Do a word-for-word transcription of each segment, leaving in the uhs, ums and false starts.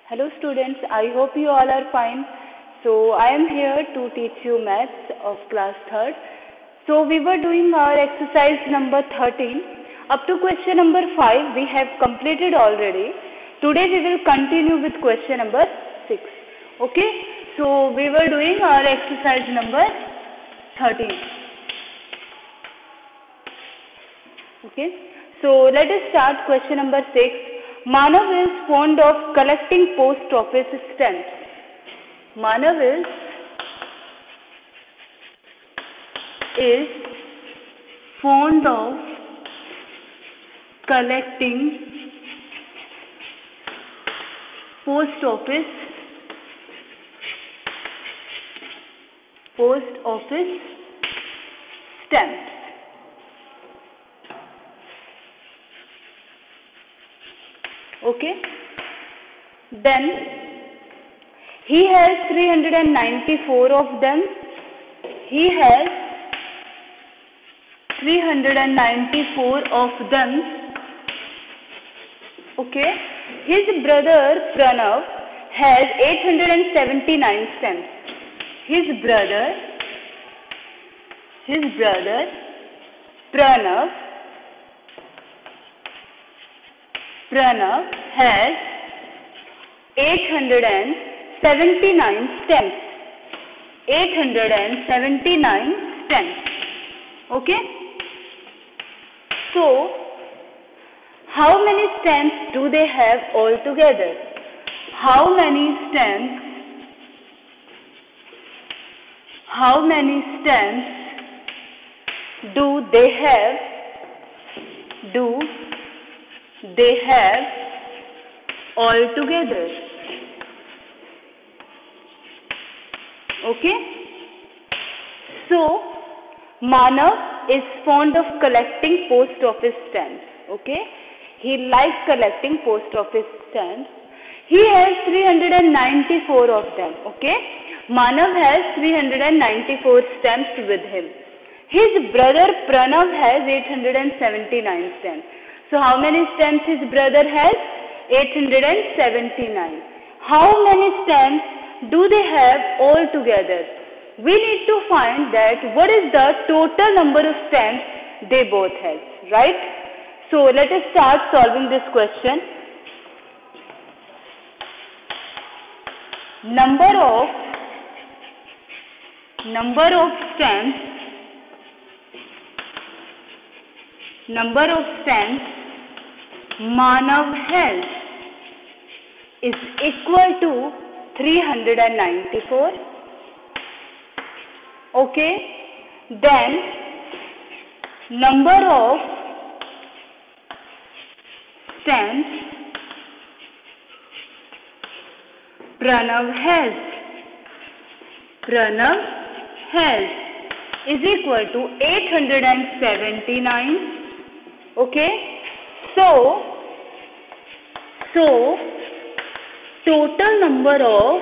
Hello students, I hope you all are fine. So I am here to teach you maths of class third. So we were doing our exercise number thirteen. Up to question number five we have completed already. Today we will continue with question number six. Okay, so we were doing our exercise number thirteen. Okay, so let us start question number six. Manav is fond of collecting post office stamps. Manav is, is fond of collecting post office post office stamps. Okay, then he has three hundred ninety-four of them. He has three hundred ninety-four of them. Okay, his brother Pranav has eight hundred seventy-nine stamps. His brother, his brother Pranav Pranav has eight hundred seventy-nine stamps. eight hundred seventy-nine stamps. Okay? So, how many stamps do they have altogether? How many stamps? How many stamps do they have? Do they have all together? Okay, so Manav is fond of collecting post office stamps. Okay, he likes collecting post office stamps. He has three hundred ninety-four of them. Okay, Manav has three hundred ninety-four stamps with him. His brother Pranav has eight hundred seventy-nine stamps. So how many stamps his brother has? eight hundred seventy-nine. How many stamps do they have all together? We need to find that what is the total number of stamps they both have, right? So let us start solving this question. Number of number of stamps number of stamps Manav has is equal to three hundred ninety-four. Okay, then number of stamps Pranav has Pranav has is equal to eight hundred seventy-nine. Okay, so so total number of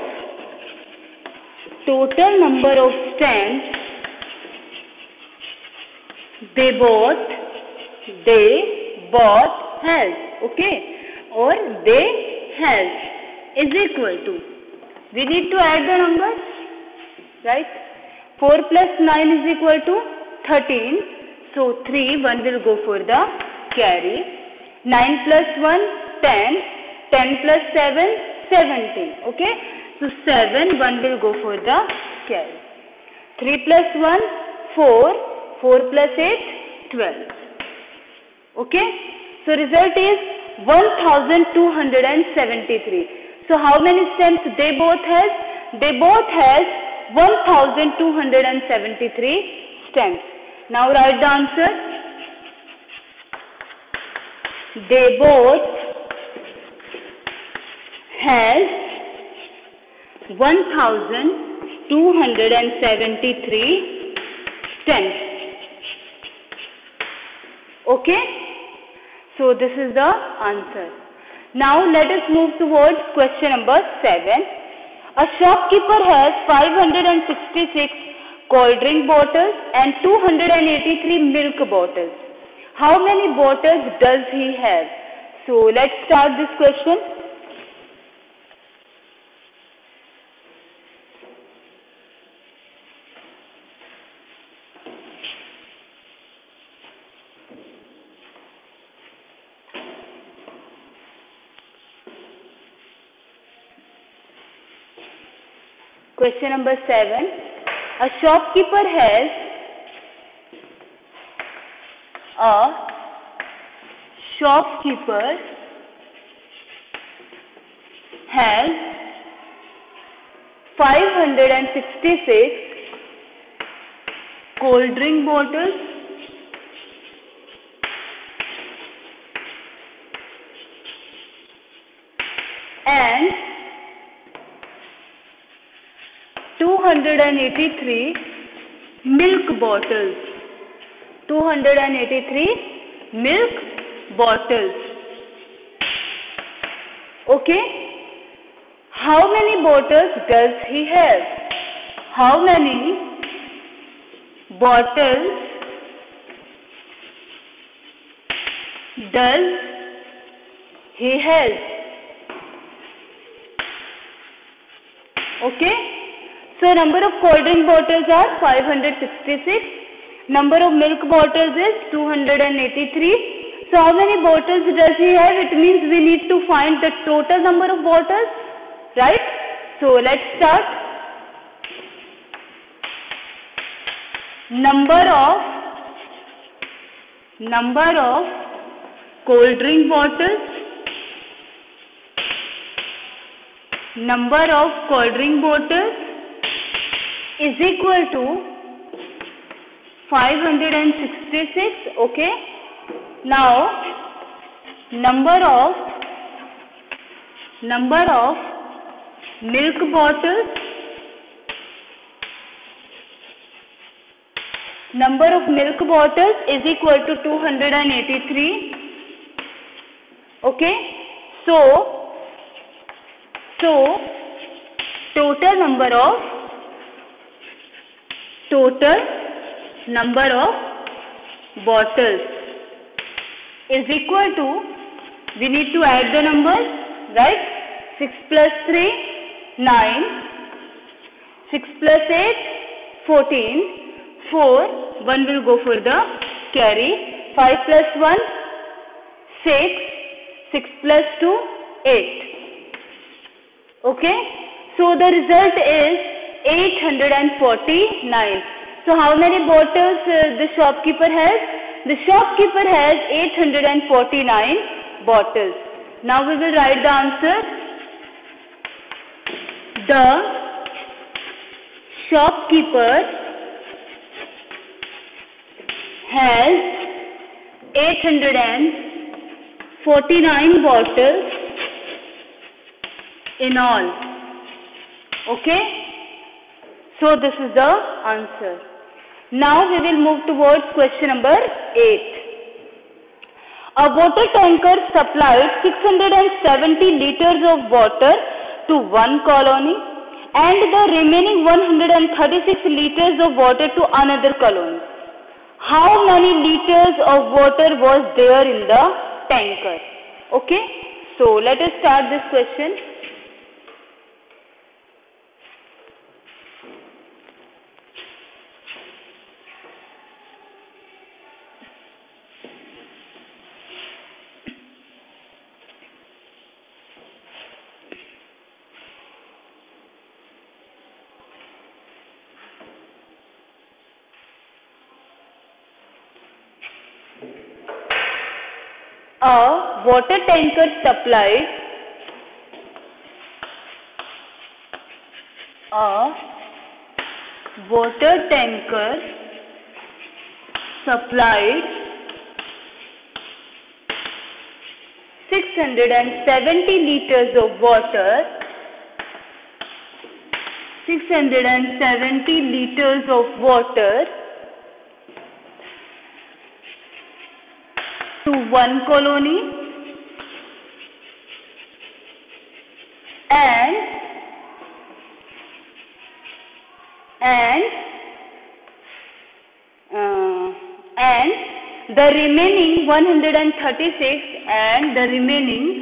total number of stamps they both they both has, okay, or they has is equal to, we need to add the numbers, right? four plus nine is equal to thirteen. So three, one will go for the carry. nine plus one, ten. ten plus seven, seventeen. Okay. So seven, one will go for the carry. three plus one, four. four plus eight, twelve. Okay. So result is one thousand two hundred seventy-three. So how many stamps they both has? They both has one thousand two hundred seventy-three stamps. Now write the answer. They both has one thousand two hundred seventy-three stamps. Okay? So this is the answer. Now let us move towards question number seven. A shopkeeper has five hundred sixty-six cold drink bottles and two hundred eighty-three milk bottles. How many bottles does he have? So let's start this question. Question number seven. A shopkeeper has a shopkeeper has five hundred sixty-six cold drink bottles and two hundred eighty-three milk bottles. two hundred eighty-three milk bottles. Okay? How many bottles does he have? How many bottles does he have? Okay? So number of cold drink bottles are five hundred sixty-six. Number of milk bottles is two hundred eighty-three. So how many bottles does he have? It means we need to find the total number of bottles, right? So let's start. Number of number of cold drink bottles. Number of cold drink bottles is equal to five hundred sixty-six. Okay. Now number of number of milk bottles number of milk bottles is equal to two hundred eighty-three. Okay. So so total number of total number of bottles is equal to, we need to add the numbers, right? six plus three, nine. six plus eight, fourteen. four, one will go for the carry. five plus one, six. six plus two, eight. Okay? So the result is eight hundred forty-nine. So how many bottles uh, the shopkeeper has? The shopkeeper has eight hundred forty-nine bottles. Now we will write the answer. The shopkeeper has eight hundred forty-nine bottles in all. Okay? So this is the answer. Now we will move towards question number eight. A water tanker supplied six hundred seventy liters of water to one colony and the remaining one hundred thirty-six liters of water to another colony. How many liters of water was there in the tanker? Okay, so let us start this question. A water tanker supplied a water tanker supplied six hundred seventy liters of water six hundred seventy liters of water to one colony and and uh, and the remaining one hundred thirty-six and the remaining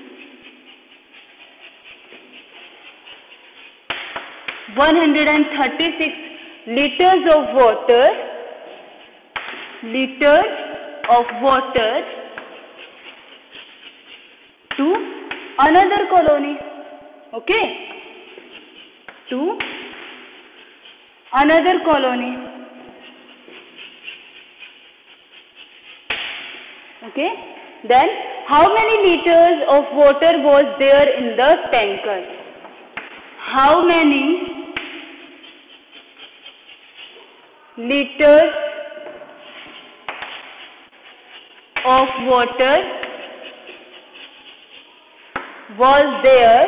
one hundred thirty-six liters of water liters of water to another colony. Okay, to another colony. Okay, then how many liters of water was there in the tanker? How many liters of water was there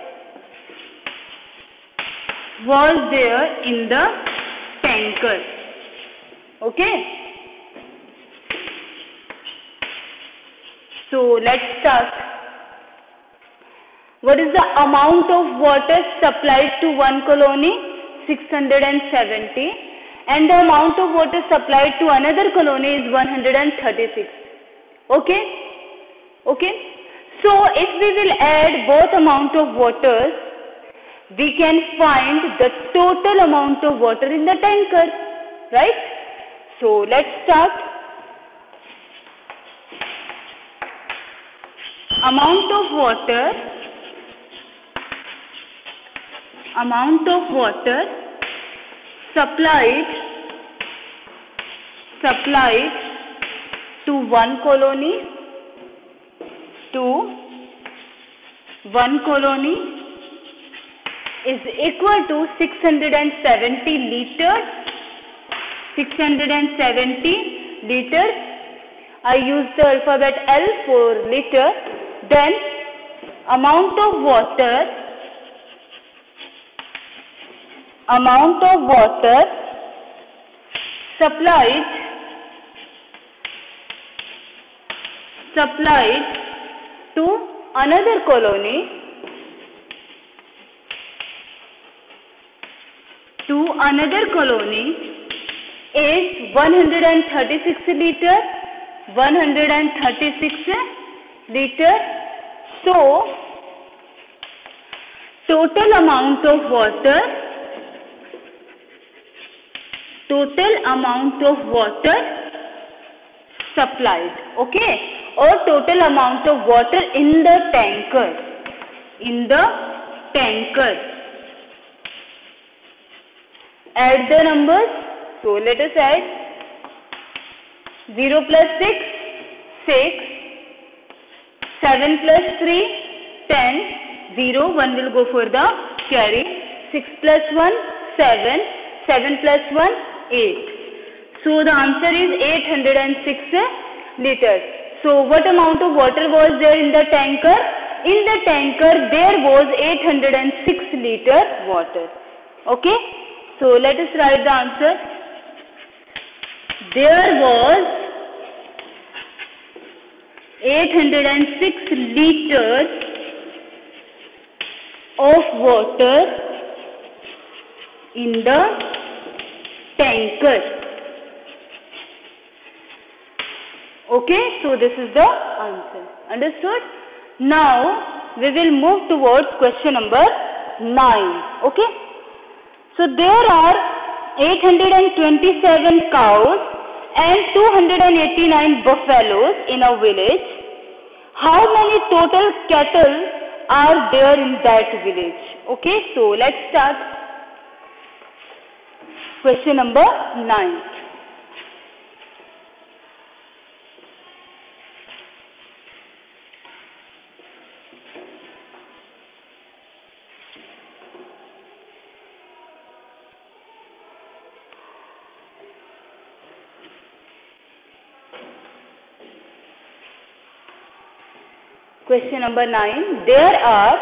was there in the tanker? Okay, so let's start. What is the amount of water supplied to one colony? six hundred seventy, and the amount of water supplied to another colony is one hundred thirty-six. Okay, okay. So if we will add both amount of waters, we can find the total amount of water in the tanker, right? So let's start. Amount of water, amount of water supplied, supplied to one colony, to one colony is equal to six hundred seventy liters, six hundred seventy liters. I use the alphabet L for liter. Then amount of water, amount of water supplied, supplied to another colony, to another colony is one hundred thirty-six liter, one hundred thirty-six liter. So total amount of water, total amount of water supplied, okay, or total amount of water in the tanker, in the tanker. Add the numbers. So let us add. zero plus six, six, seven plus three, ten, zero, one will go for the carry, six plus one, seven, seven plus one, eight. So the answer is eight hundred six liters. So what amount of water was there in the tanker? In the tanker there was eight hundred six liter water. Okay, so let us write the answer. There was eight hundred six liters of water in the tanker. Okay, so this is the answer. Understood? Now we will move towards question number nine. Okay, so there are eight hundred twenty-seven cows and two hundred eighty-nine buffaloes in a village. How many total cattle are there in that village? Okay, so let's start. Question number nine. Question number nine. There are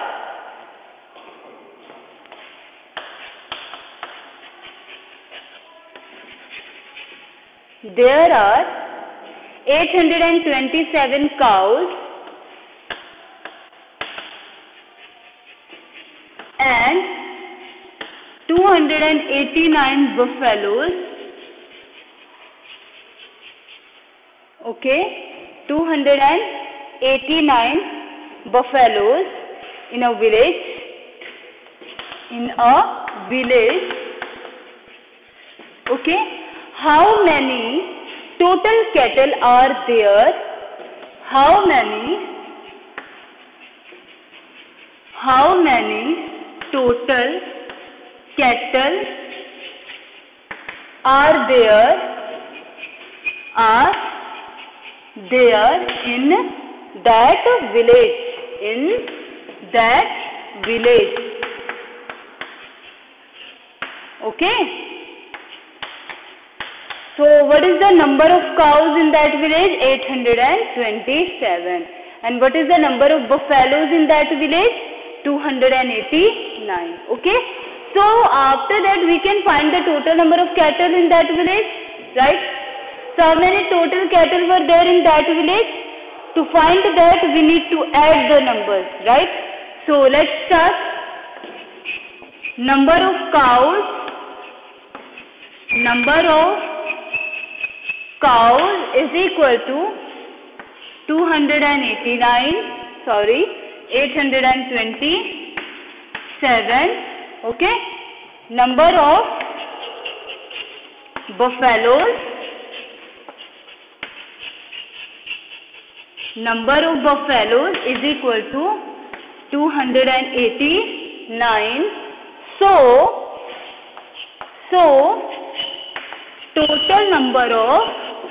there are eight hundred twenty-seven cows and two hundred eighty-nine buffaloes. Okay, two hundred eighty-nine buffaloes in a village, in a village. Okay, how many total cattle are there? How many, how many total cattle are there are there in that village, in that village. Okay. So what is the number of cows in that village? eight hundred twenty-seven. And what is the number of buffaloes in that village? two hundred eighty-nine. Okay. So after that we can find the total number of cattle in that village, right? So how many total cattle were there in that village? To find that we need to add the numbers, right? So let's start. Number of cows, number of cows is equal to two hundred eighty-nine, sorry, eight hundred twenty-seven, okay? Number of buffaloes, number of buffaloes is equal to two hundred eighty-nine. So, so total number of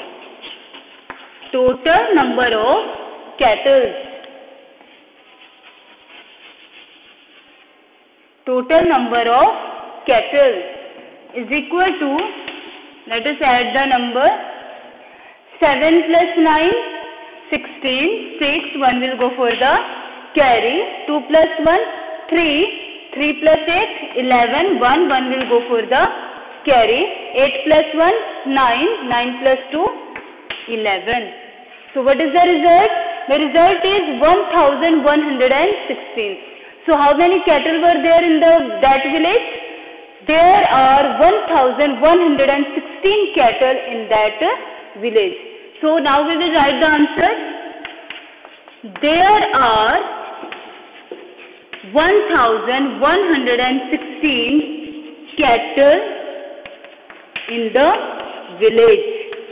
total number of cattle, total number of cattle is equal to, let us add the number, seven plus nine, sixteen, six, one will go for the carry, two plus one, three, three plus eight, eleven, one, one will go for the carry, eight plus one, nine, nine plus two, eleven. So what is the result? The result is one thousand one hundred sixteen. So how many cattle were there in the that village? There are one thousand one hundred sixteen cattle in that village. So now we will write the answer. There are one thousand one hundred sixteen cattle in the village.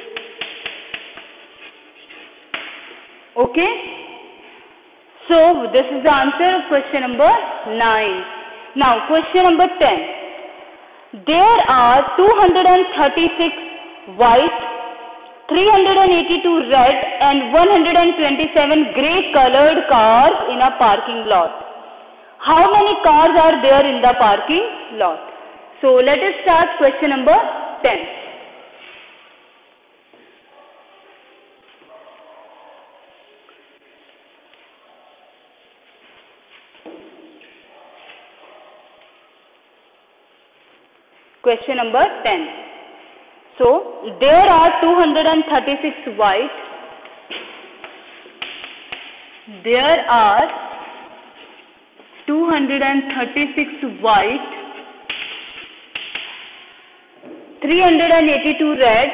Okay. So this is the answer of question number nine. Now question number ten. There are two hundred thirty-six white, three hundred eighty-two red and one hundred twenty-seven grey colored cars in a parking lot. How many cars are there in the parking lot? So let us start question number ten. Question number ten. So, there are two hundred thirty-six white, there are two hundred thirty-six white, three hundred eighty-two red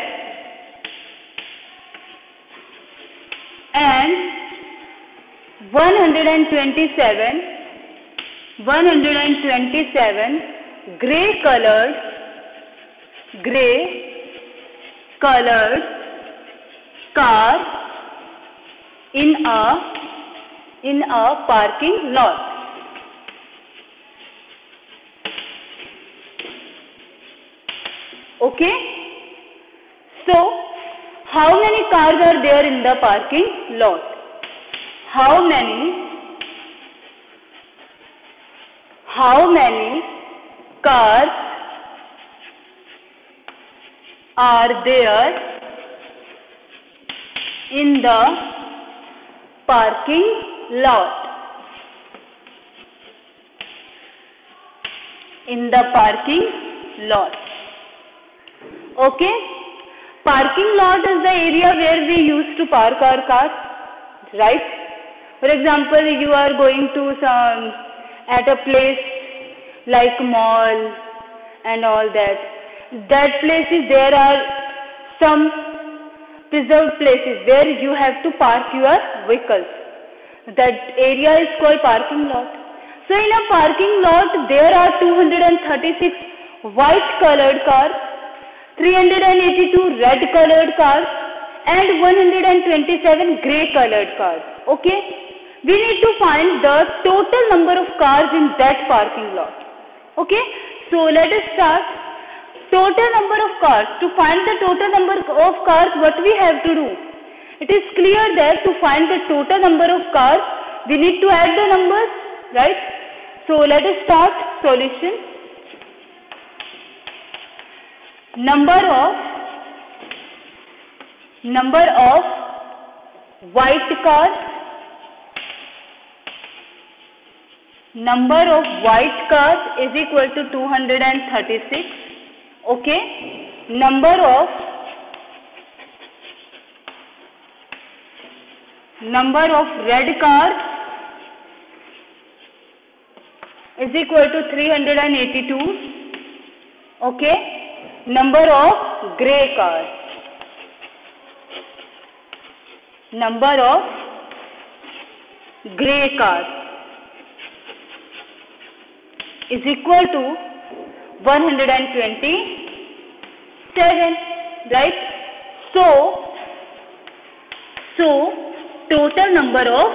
and one hundred twenty-seven, one hundred twenty-seven grey colored, grey colored car in a in a parking lot. Okay. So how many cars are there in the parking lot? How many how many cars are there in the parking lot? In the parking lot. Okay. Parking lot is the area where we used to park our cars, right? For example, you are going to some at a place like mall and all that. That places there are some preserved places where you have to park your vehicles. That area is called parking lot. So in a parking lot there are two hundred thirty-six white colored cars, three hundred eighty-two red colored cars and one hundred twenty-seven grey colored cars. Okay. We need to find the total number of cars in that parking lot. Okay. So let us start. total number of cars. To find the total number of cars, what we have to do? It is clear that to find the total number of cars, we need to add the numbers, right? So let us start solution. Number of number of white cars. Number of white cars is equal to two hundred thirty-six. Okay. Number of number of red cars is equal to three hundred eighty-two. Okay. Number of grey cars. Number of grey cars is equal to one hundred twenty-seven, right? So, so total number of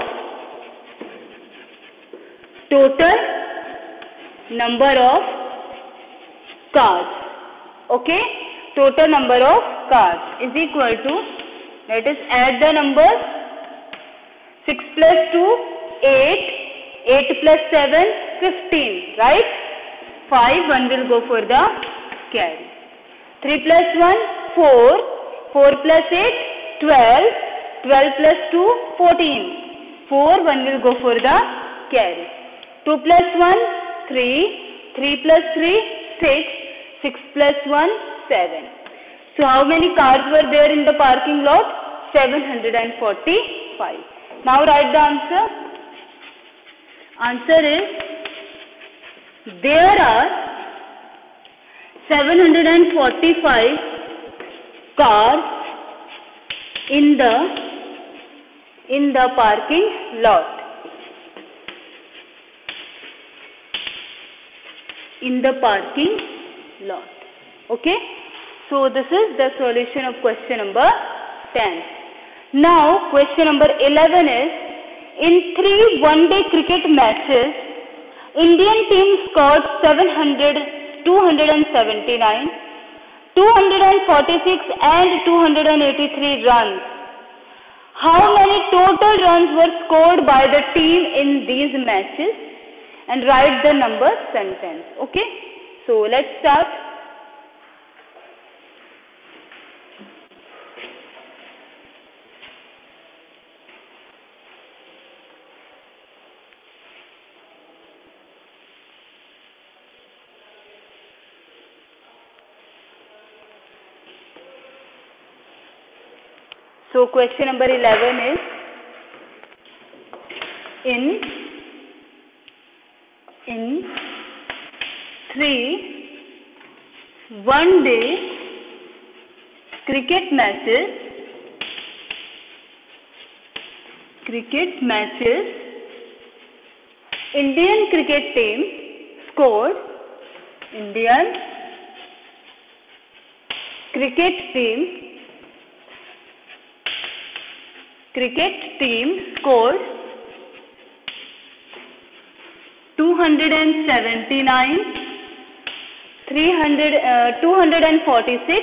total number of cars, okay? Total number of cars is equal to, let us add the numbers. six plus two, eight, eight plus seven, fifteen, right? five, one will go for the carry. three plus one, four, four plus eight, twelve, twelve plus two, fourteen, four, one will go for the carry. two plus one, three, three plus three, six, six plus one, seven. So how many cars were there in the parking lot? seven hundred forty-five. Now write the answer. Answer is, there are seven hundred forty-five cars in the in the parking lot. In the parking lot. Okay. So this is the solution of question number ten. Now question number eleven is, in three one-day cricket matches, Indian team scored seven hundred, two hundred seventy-nine, two hundred forty-six and two hundred eighty-three runs. How many total runs were scored by the team in these matches? And write the number sentence. Okay. So let's start. So question number eleven is, in in three one day cricket matches cricket matches Indian cricket team scored Indian cricket team cricket team scored two hundred seventy-nine, three hundred, uh, two hundred forty-six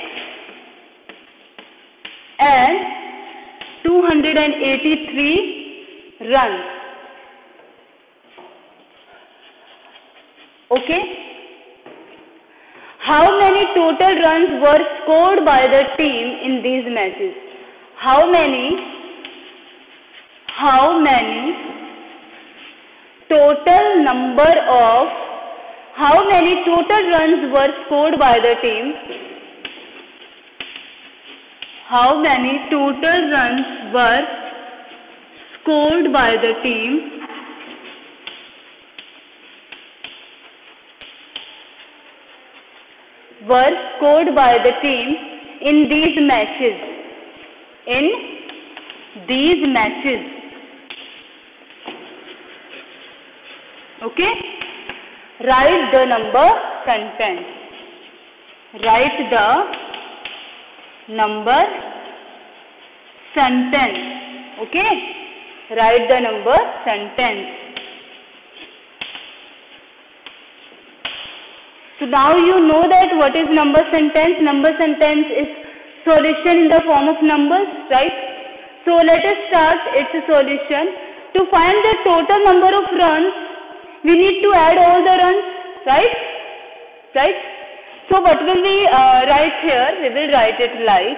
and two hundred eighty-three runs. Okay. How many total runs were scored by the team in these matches? How many How many total number of how many total runs were scored by the team? How many total runs were scored by the team were scored by the team in these matches? In these matches. Okay. Write the number sentence. Write the number sentence. Okay. Write the number sentence. So now you know that what is number sentence. Number sentence is solution in the form of numbers, right? So let us start its solution. To find the total number of runs, we need to add all the runs, right? Right? So what will we uh, write here? We will write it like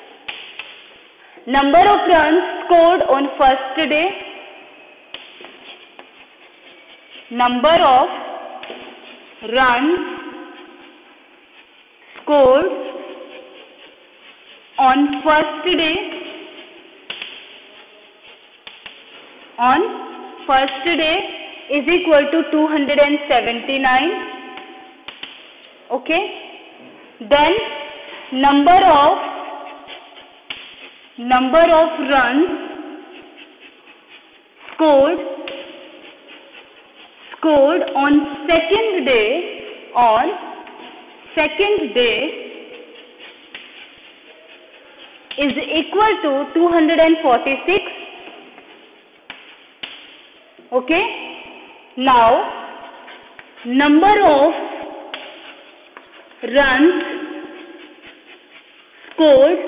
number of runs scored on first day, number of runs scored on first day, on first day is equal to two hundred seventy-nine. Okay. Then number of number of runs scored scored on second day on second day is equal to two hundred forty-six. Okay. Now number of runs scored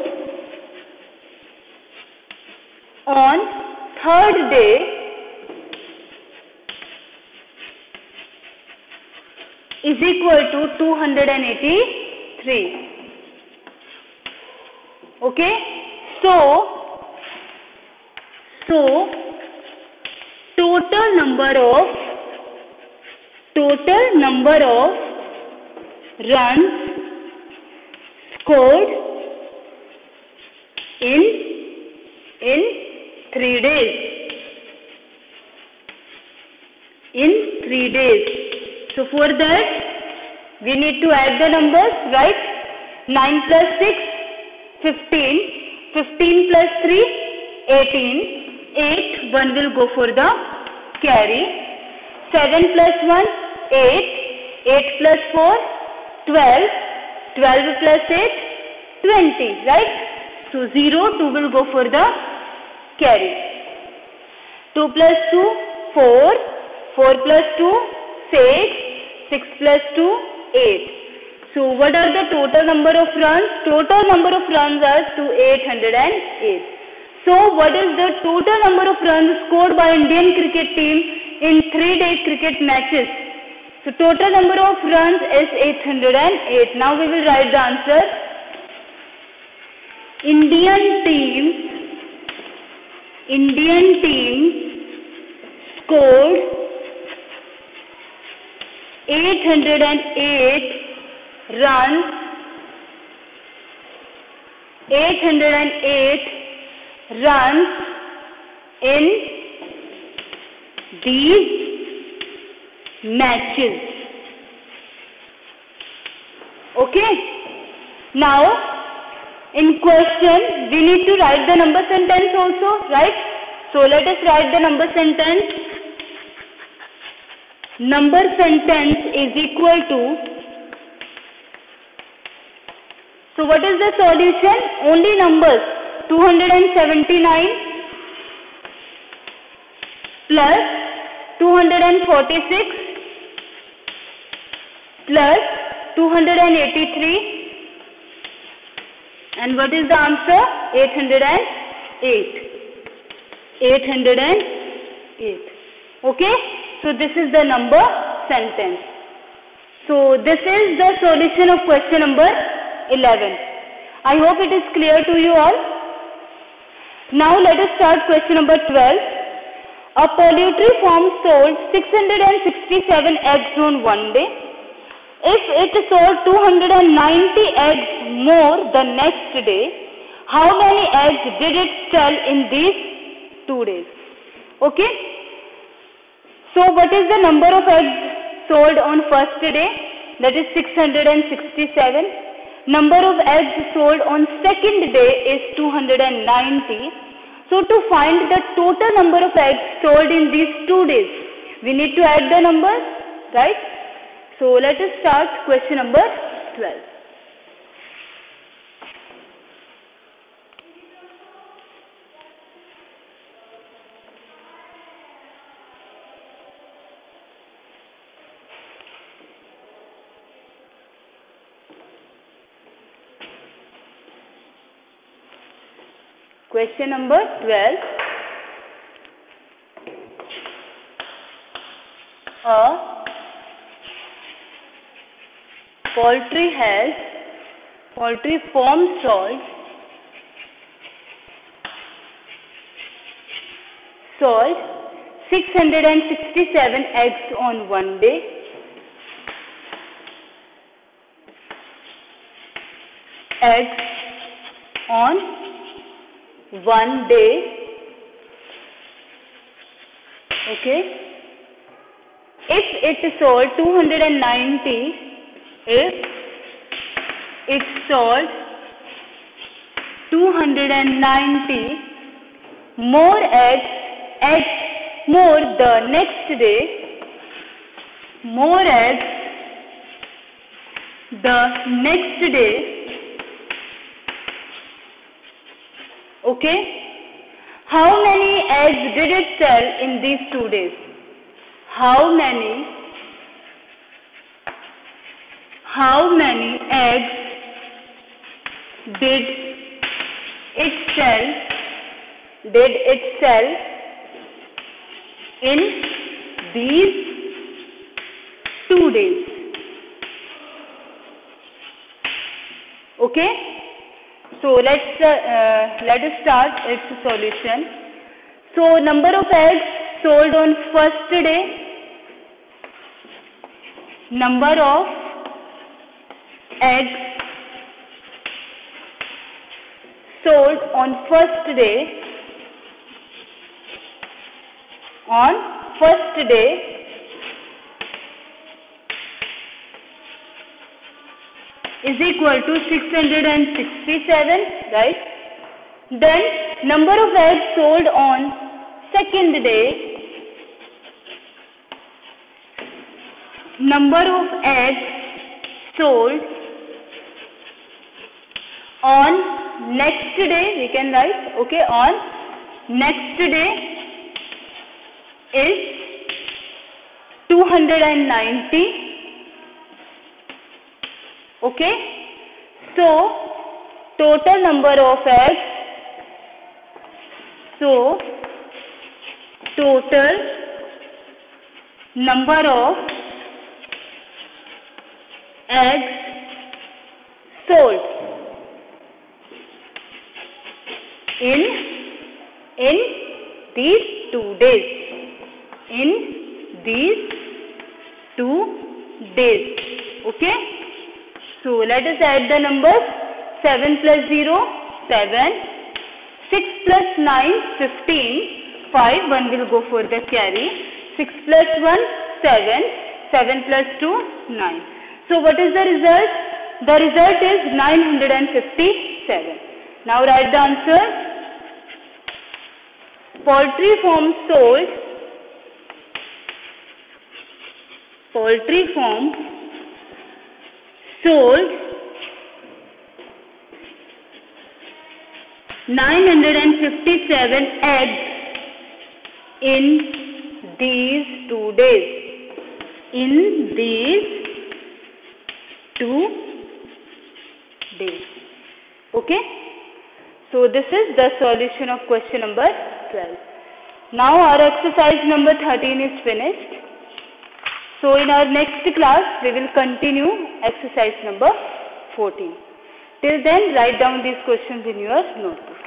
on third day is equal to two hundred eighty-three. Okay. So, so total number of total number of runs scored in in three days. In three days. So for that we need to add the numbers, right? nine plus six, fifteen. fifteen plus three, eighteen. eight, one will go for the carry. seven plus one, eight. eight plus four, twelve. twelve plus eight, twenty, right? So zero, two will go for the carry. two plus two, four. four plus two, six. six plus two, eight. So what are the total number of runs? Total number of runs are to eight hundred eight. So what is the total number of runs scored by Indian cricket team in three-day cricket matches? So total number of runs is eight hundred eight. Now we will write the answer. Indian team, Indian team scored eight hundred eight runs, eight hundred eight runs in these matches. Okay. Now in question we need to write the number sentence also, right? So let us write the number sentence. Number sentence is equal to, so what is the solution? Only numbers. two hundred seventy-nine plus two hundred forty-six plus two hundred eighty-three, and what is the answer? eight hundred eight. eight hundred eight. Okay. So this is the number sentence. So this is the solution of question number eleven. I hope it is clear to you all. Now let us start question number twelve. A poultry farm sold six hundred sixty-seven eggs on one day. If it sold two hundred ninety eggs more the next day, how many eggs did it sell in these two days? Okay. So what is the number of eggs sold on first day? That is six hundred sixty-seven. Number of eggs sold on second day is two hundred ninety. So to find the total number of eggs sold in these two days, we need to add the numbers, right? So let us start question number twelve. Question number twelve. A poultry has poultry farm sold sold six hundred sixty-seven eggs on one day. Eggs on one day. Okay. If it sold two hundred ninety, if it sold two hundred ninety more eggs, eggs more the next day, more eggs the next day. Okay. How many eggs did it sell in these two days? How many, how many eggs did it sell, did it sell in these two days? Okay. So let's uh, uh, let us start its solution. So number of eggs sold on first day, number of eggs sold on first day, on first day is equal to six hundred sixty-seven, right? Then number of eggs sold on second day, number of eggs sold on next day, we can write, okay, on next day is two hundred ninety. Okay, so total number of eggs, so total number of eggs sold in in these two days, in these two days. Okay. So let us add the numbers. seven plus zero, seven. six plus nine, fifteen. five, one will go for the carry. six plus one, seven. seven plus two, nine. So what is the result? The result is nine hundred fifty-seven. Now write the answer. Poultry farm sold. Poultry farm sold nine hundred fifty-seven eggs in these two days. In these two days. Okay. So this is the solution of question number twelve. Now our exercise number thirteen is finished. So in our next class, we will continue exercise number fourteen. Till then, write down these questions in your notebook.